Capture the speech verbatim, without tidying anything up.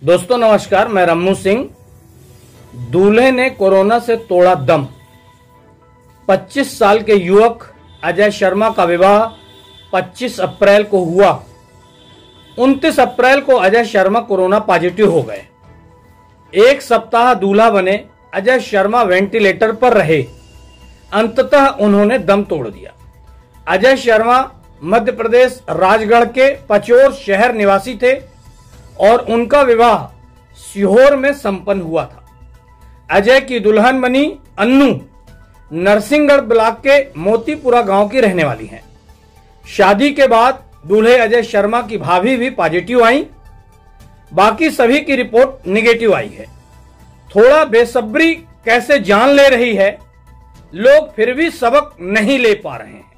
दोस्तों नमस्कार, मैं रम्मू सिंह। दूल्हे ने कोरोना से तोड़ा दम। पच्चीस साल के युवक अजय शर्मा का विवाह पच्चीस अप्रैल को हुआ। उनतीस अप्रैल को अजय शर्मा कोरोना पॉजिटिव हो गए। एक सप्ताह दूल्हा बने अजय शर्मा वेंटिलेटर पर रहे। अंततः उन्होंने दम तोड़ दिया। अजय शर्मा मध्य प्रदेश राजगढ़ के पचोर शहर निवासी थे और उनका विवाह सीहोर में संपन्न हुआ था। अजय की दुल्हन बनी अन्नू नरसिंहगढ़ ब्लॉक के मोतीपुरा गांव की रहने वाली हैं। शादी के बाद दूल्हे अजय शर्मा की भाभी भी पॉजिटिव आई। बाकी सभी की रिपोर्ट निगेटिव आई है। थोड़ा बेसब्री कैसे जान ले रही है, लोग फिर भी सबक नहीं ले पा रहे हैं।